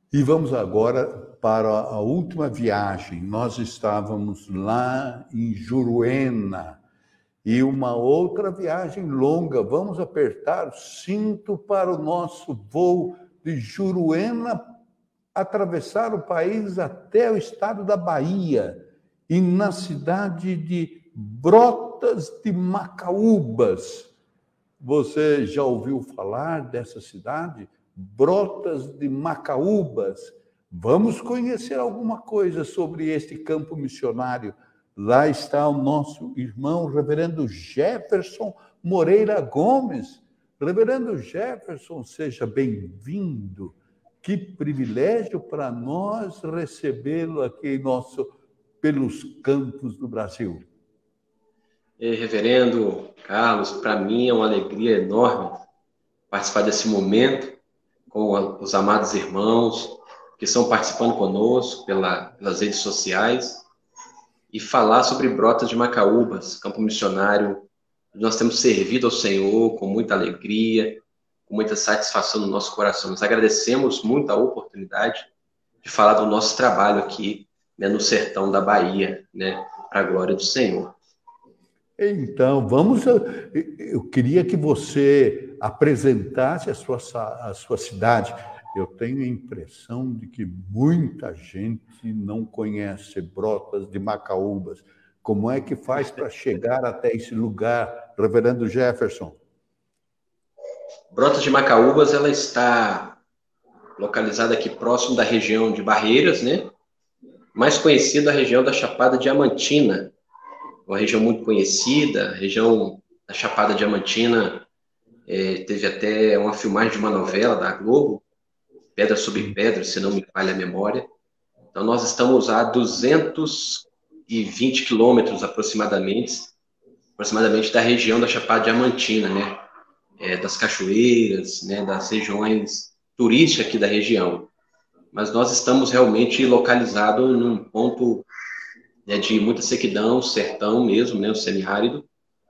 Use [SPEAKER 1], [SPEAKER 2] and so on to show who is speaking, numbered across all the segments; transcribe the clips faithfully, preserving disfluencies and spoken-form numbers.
[SPEAKER 1] E vamos agora para a última viagem. Nós estávamos lá em Juruena e uma outra viagem longa. Vamos apertar o cinto para o nosso voo de Juruena, atravessar o país até o estado da Bahia e na cidade de Brotas de Macaúbas. Você já ouviu falar dessa cidade? Brotas de Macaúbas. Vamos conhecer alguma coisa sobre este campo missionário. Lá está o nosso irmão, reverendo Jefferson Moreira Gomes. Reverendo Jefferson, seja bem-vindo. Que privilégio para nós recebê-lo aqui nosso, pelos campos do Brasil.
[SPEAKER 2] E, reverendo Carlos, para mim é uma alegria enorme participar desse momento com os amados irmãos que estão participando conosco pela, pelas redes sociais e falar sobre Brotas de Macaúbas, campo missionário. Nós temos servido ao Senhor com muita alegria, com muita satisfação no nosso coração. Nós agradecemos muito a oportunidade de falar do nosso trabalho aqui, né, no sertão da Bahia, né, para a glória do Senhor.
[SPEAKER 1] Então, vamos. Eu queria que você apresentasse a sua, a sua cidade. Eu tenho a impressão de que muita gente não conhece Brotas de Macaúbas. Como é que faz para chegar até esse lugar, reverendo Jefferson?
[SPEAKER 2] Brotas de Macaúbas, ela está localizada aqui próximo da região de Barreiras, né? Mais conhecida a região da Chapada Diamantina, uma região muito conhecida. A região da Chapada Diamantina é, teve até uma filmagem de uma novela da Globo, Pedra sobre Pedra, se não me falha a memória. Então, nós estamos a duzentos e vinte quilômetros aproximadamente, aproximadamente da região da Chapada Diamantina, né? É, das cachoeiras, né? Das regiões turísticas aqui da região. Mas nós estamos realmente localizados num ponto, né, de muita sequidão, sertão mesmo, né, o semiárido.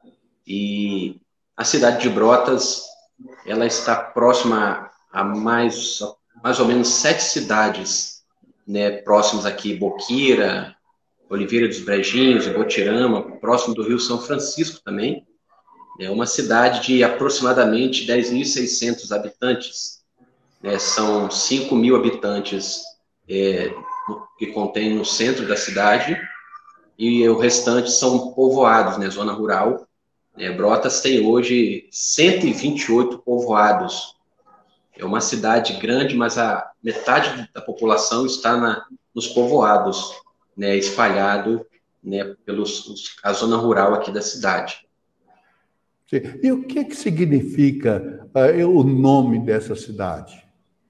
[SPEAKER 2] E a cidade de Brotas, ela está próxima a mais, mais ou menos sete cidades, né, próximas aqui, Boqueira, Oliveira dos Brejinhos, Botirama, próximo do Rio São Francisco também. É uma cidade de aproximadamente dez mil e seiscentos habitantes, né, são cinco mil habitantes é, que contém no centro da cidade, e o restante são povoados, né, zona rural. É, Brotas tem hoje cento e vinte e oito povoados. É uma cidade grande, mas a metade da população está na, nos povoados, né, espalhado, né, pelos a zona rural aqui da cidade.
[SPEAKER 1] Sim. E o que, que significa uh, o nome dessa cidade?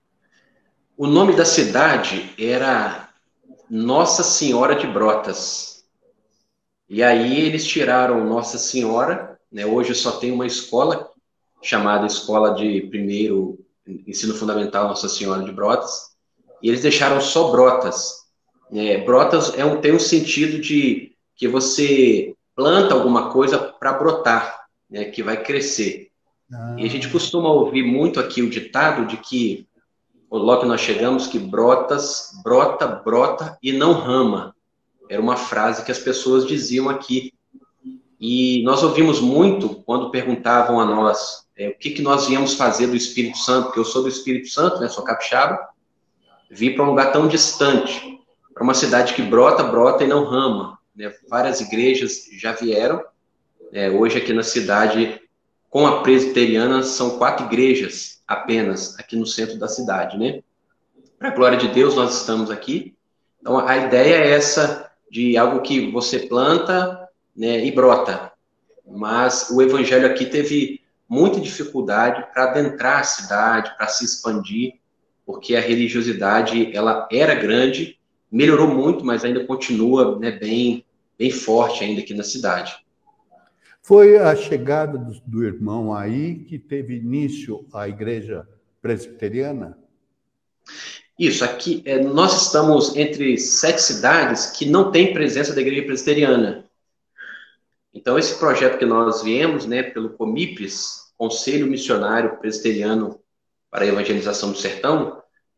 [SPEAKER 2] O nome da cidade era Nossa Senhora de Brotas. E aí eles tiraram Nossa Senhora, né? Hoje só tem uma escola chamada Escola de Primeiro Ensino Fundamental Nossa Senhora de Brotas, e eles deixaram só Brotas. É, Brotas é um, tem um sentido de que você planta alguma coisa para brotar, né? Que vai crescer. Ah. E a gente costuma ouvir muito aqui o ditado de que, logo que nós chegamos, que Brotas brota, brota e não rama. Era uma frase que as pessoas diziam aqui. E nós ouvimos muito quando perguntavam a nós é, o que, que nós viemos fazer do Espírito Santo, porque eu sou do Espírito Santo, né, sou capixaba, vim para um lugar tão distante, para uma cidade que brota, brota e não rama. Né? Várias igrejas já vieram. É, hoje aqui na cidade, com a presbiteriana, são quatro igrejas apenas aqui no centro da cidade. Né? Para a glória de Deus, nós estamos aqui. Então, a ideia é essa, de algo que você planta, né, e brota. Mas o evangelho aqui teve muita dificuldade para adentrar a cidade, para se expandir, porque a religiosidade ela era grande, melhorou muito, mas ainda continua, né, bem, bem forte ainda aqui na cidade.
[SPEAKER 1] Foi a chegada do, do irmão aí que teve início a igreja presbiteriana?
[SPEAKER 2] Isso, aqui é, nós estamos entre sete cidades que não tem presença da igreja presbiteriana. Então, esse projeto que nós viemos, né, pelo COMIPES, Conselho Missionário Presbiteriano para a Evangelização do Sertão,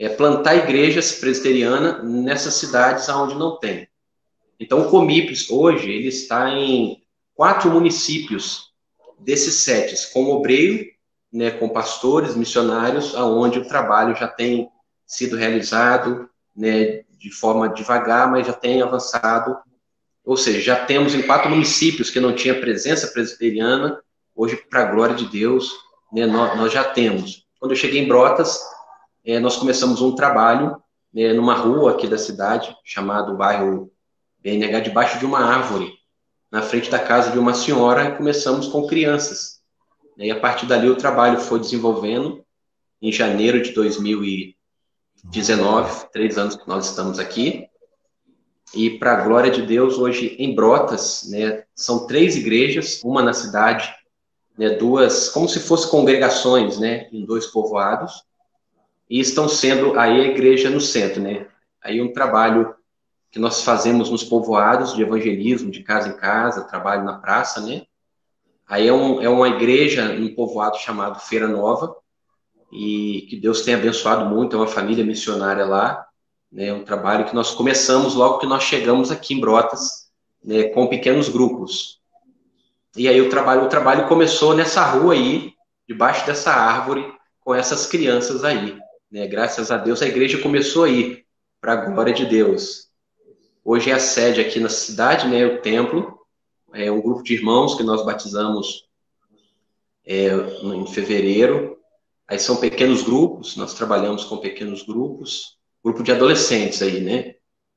[SPEAKER 2] é plantar igrejas presbiterianas nessas cidades onde não tem. Então, o Comipes, hoje, ele está em quatro municípios desses sete, com obreiro, né, com pastores, missionários, aonde o trabalho já tem sido realizado, né, de forma devagar, mas já tem avançado. Ou seja, já temos em quatro municípios que não tinha presença presbiteriana, hoje, para a glória de Deus, né, nós, nós já temos. Quando eu cheguei em Brotas, é, nós começamos um trabalho, né, numa rua aqui da cidade, chamado bairro B N H, debaixo de uma árvore, na frente da casa de uma senhora, e começamos com crianças. E a partir dali o trabalho foi desenvolvendo. Em janeiro de dois mil e dezenove, três anos que nós estamos aqui. E para a glória de Deus, hoje em Brotas, né, são três igrejas, uma na cidade, né, duas, como se fossem congregações, né, em dois povoados, e estão sendo aí a igreja no centro, né? Aí um trabalho que nós fazemos nos povoados de evangelismo, de casa em casa, trabalho na praça, né? Aí é, um, é uma igreja num povoado chamado Feira Nova, e que Deus tem abençoado muito, é uma família missionária lá, né? Um trabalho que nós começamos logo que nós chegamos aqui em Brotas, né, com pequenos grupos. E aí o trabalho, o trabalho começou nessa rua aí, debaixo dessa árvore, com essas crianças aí, né? Graças a Deus a igreja começou aí, para a glória de Deus. Hoje é a sede aqui na cidade, né, o templo, é um grupo de irmãos que nós batizamos é, em fevereiro. Aí são pequenos grupos, nós trabalhamos com pequenos grupos, grupo de adolescentes aí, né?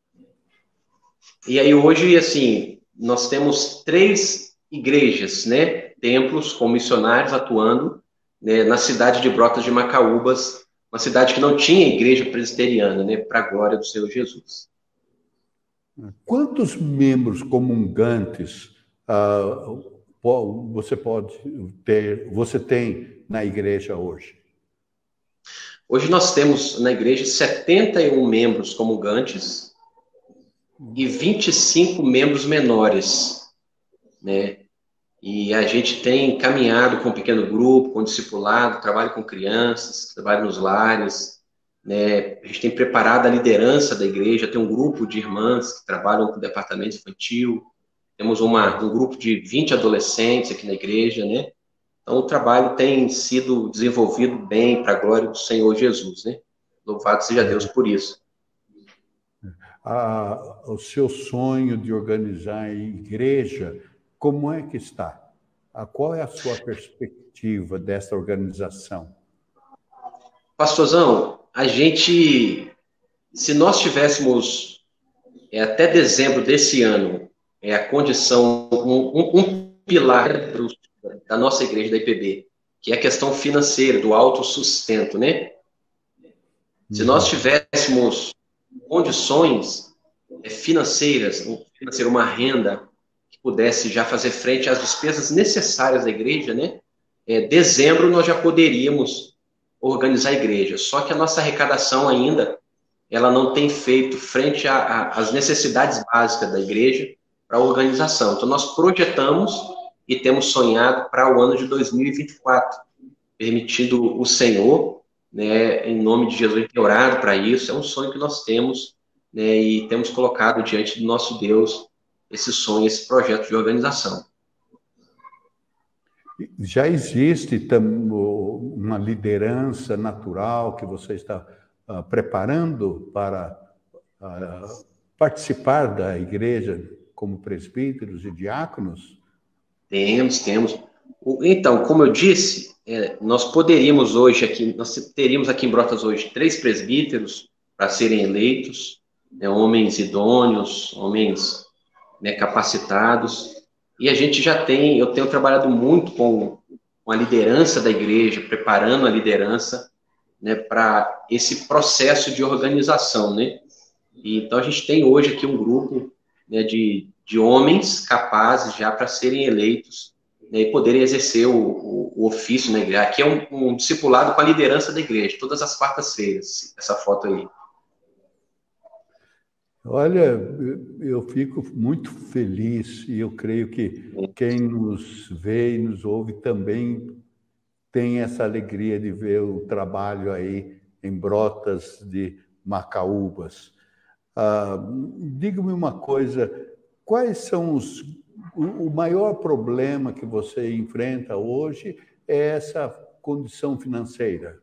[SPEAKER 2] E aí hoje, assim, nós temos três igrejas, né, templos com missionários atuando, né, na cidade de Brotas de Macaúbas, uma cidade que não tinha igreja presbiteriana, né, para a glória do Senhor Jesus.
[SPEAKER 1] Quantos membros comungantes uh, você pode ter, você tem na igreja hoje?
[SPEAKER 2] Hoje nós temos na igreja setenta e um membros comungantes e vinte e cinco membros menores, né? E a gente tem caminhado com um pequeno grupo, com discipulado, trabalho com crianças, trabalho nos lares, né? A gente tem preparado a liderança da igreja, tem um grupo de irmãs que trabalham com o departamento infantil, temos uma, um grupo de vinte adolescentes aqui na igreja, né? Então, o trabalho tem sido desenvolvido bem para a glória do Senhor Jesus, né? Louvado seja Deus por isso.
[SPEAKER 1] Ah, o seu sonho de organizar a igreja, como é que está? Ah, qual é a sua perspectiva dessa organização?
[SPEAKER 2] Pastorzão, a gente, se nós tivéssemos é, até dezembro desse ano, é a condição, um, um, um pilar do, da nossa igreja da I P B, que é a questão financeira, do autossustento, né? Se nós tivéssemos condições financeiras, financeira, uma renda que pudesse já fazer frente às despesas necessárias da igreja, né? É, dezembro nós já poderíamos organizar a igreja. Só que a nossa arrecadação ainda, ela não tem feito frente às necessidades básicas da igreja para a organização. Então nós projetamos e temos sonhado para o ano de dois mil e vinte e quatro, permitindo o Senhor, né, em nome de Jesus, ter orado para isso. É um sonho que nós temos, né, e temos colocado diante do nosso Deus esse sonho, esse projeto de organização.
[SPEAKER 1] Já existe uma liderança natural que você está uh, preparando para uh, participar da igreja como presbíteros e diáconos?
[SPEAKER 2] Temos, temos. Então, como eu disse, é, nós poderíamos hoje aqui, nós teríamos aqui em Brotas hoje três presbíteros para serem eleitos, né, homens idôneos, homens, né, capacitados. E a gente já tem, eu tenho trabalhado muito com, com a liderança da igreja, preparando a liderança, né, para esse processo de organização, né? E, então a gente tem hoje aqui um grupo, né, de, de homens capazes já para serem eleitos, né, e poderem exercer o, o, o ofício na igreja. Aqui é um, um discipulado com a liderança da igreja, todas as quartas-feiras, essa foto aí.
[SPEAKER 1] Olha, eu fico muito feliz e eu creio que quem nos vê e nos ouve também tem essa alegria de ver o trabalho aí em Brotas de Macaúbas. Ah, diga-me uma coisa, quais são os... O, o maior problema que você enfrenta hoje é essa condição financeira?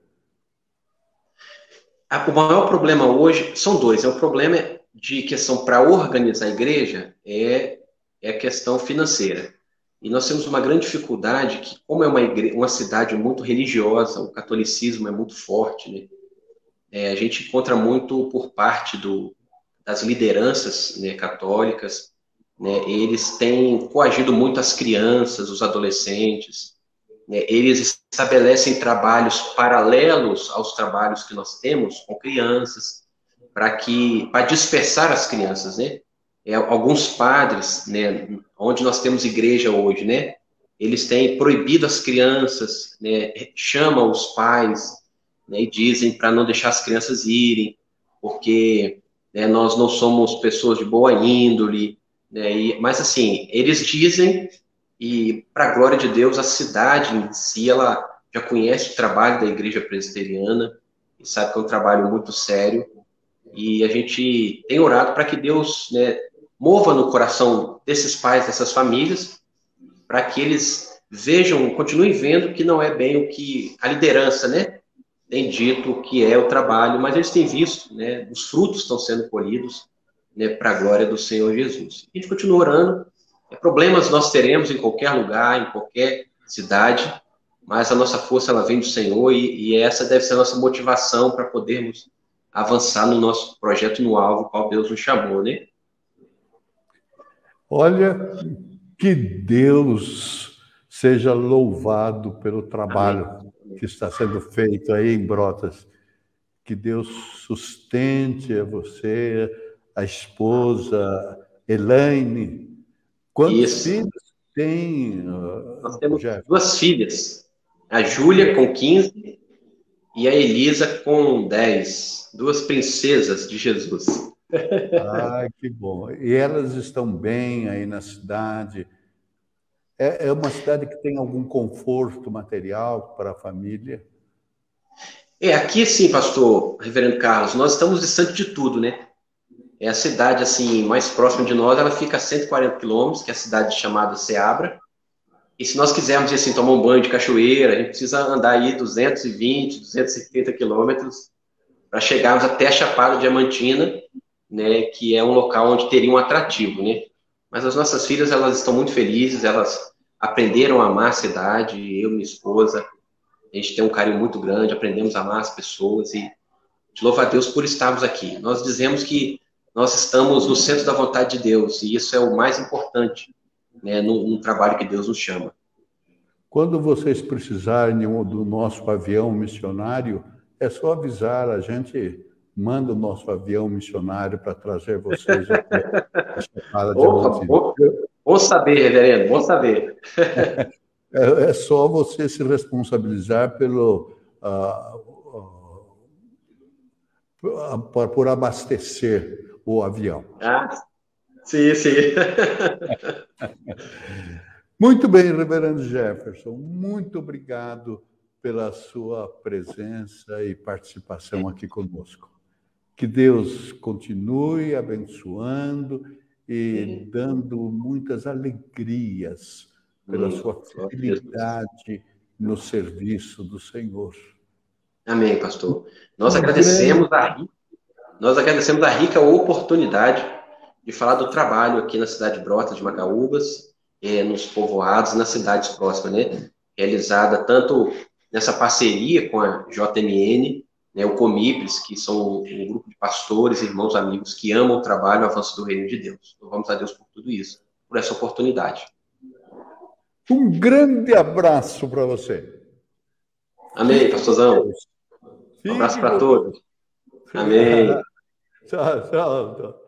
[SPEAKER 2] Ah, o maior problema hoje são dois. É o problema de questão para organizar a igreja, é, é a questão financeira. E nós temos uma grande dificuldade, que como é uma, igre... uma cidade muito religiosa, o catolicismo é muito forte, né? É, a gente encontra muito por parte do, das lideranças, né, católicas, né? Eles têm coagido muito as crianças, os adolescentes, né? Eles estabelecem trabalhos paralelos aos trabalhos que nós temos com crianças, para que para dispersar as crianças, né? É, alguns padres, né, onde nós temos igreja hoje, né, eles têm proibido as crianças, né, chamam os pais, né, e dizem para não deixar as crianças irem, porque, né, nós não somos pessoas de boa índole, né, e, mas assim, eles dizem, e para a glória de Deus, a cidade em si, ela já conhece o trabalho da igreja presbiteriana, e sabe que é um trabalho muito sério, e a gente tem orado para que Deus, né, mova no coração desses pais, dessas famílias, para que eles vejam, continuem vendo que não é bem o que a liderança, né, tem dito que é o trabalho, mas eles têm visto, né, os frutos estão sendo colhidos, né, para a glória do Senhor Jesus. A gente continua orando. Problemas nós teremos em qualquer lugar, em qualquer cidade, mas a nossa força ela vem do Senhor, e, e essa deve ser a nossa motivação para podermos avançar no nosso projeto, no alvo qual Deus nos chamou, né?
[SPEAKER 1] Olha, que Deus seja louvado pelo trabalho Amém. Que está sendo feito aí em Brotas. Que Deus sustente a você, a esposa, Elaine. Quantos
[SPEAKER 2] Isso.
[SPEAKER 1] filhos tem?
[SPEAKER 2] Nós temos
[SPEAKER 1] Jeff?
[SPEAKER 2] Duas filhas. A Júlia com quinze e a Elisa com dez. Duas princesas de Jesus.
[SPEAKER 1] Ah, que bom. E elas estão bem aí na cidade? É, é uma cidade que tem algum conforto material para a família?
[SPEAKER 2] É, aqui sim, pastor, reverendo Carlos, nós estamos distante de tudo, né? É a cidade, assim, mais próxima de nós, ela fica a cento e quarenta quilômetros, que é a cidade chamada Ceabra. E se nós quisermos, assim, tomar um banho de cachoeira, a gente precisa andar aí duzentos e vinte, duzentos e trinta quilômetros para chegarmos até a Chapada Diamantina, né, que é um local onde teria um atrativo, né? Mas as nossas filhas, elas estão muito felizes, elas aprenderam a amar a cidade, eu e minha esposa, a gente tem um carinho muito grande, aprendemos a amar as pessoas, e de louvar a Deus por estarmos aqui. Nós dizemos que nós estamos no centro da vontade de Deus, e isso é o mais importante, né, no, no trabalho que Deus nos chama.
[SPEAKER 1] Quando vocês precisarem do nosso avião missionário, é só avisar, a gente manda o nosso avião missionário para trazer vocês até a Chapada Diamantina.
[SPEAKER 2] Bom, bom saber, reverendo, bom saber.
[SPEAKER 1] É, é só você se responsabilizar pelo, uh, uh, por, por abastecer o avião.
[SPEAKER 2] Ah, sim, sim.
[SPEAKER 1] Muito bem, reverendo Jefferson, muito obrigado pela sua presença e participação aqui conosco. Que Deus continue abençoando e dando muitas alegrias pela hum, sua fidelidade no serviço do Senhor.
[SPEAKER 2] Amém, pastor. Nós agradecemos a, nós agradecemos a rica oportunidade de falar do trabalho aqui na cidade de Brotas de Macaúbas, eh, nos povoados, nas cidades próximas, né? Realizada tanto nessa parceria com a J M N, né, o Comipres, que são um grupo de pastores, irmãos, amigos, que amam o trabalho e o avanço do reino de Deus. Louvamos a Deus por tudo isso, por essa oportunidade.
[SPEAKER 1] Um grande abraço para você.
[SPEAKER 2] Amém, pastorzão. Um abraço para todos. Amém.
[SPEAKER 1] Tchau, tchau.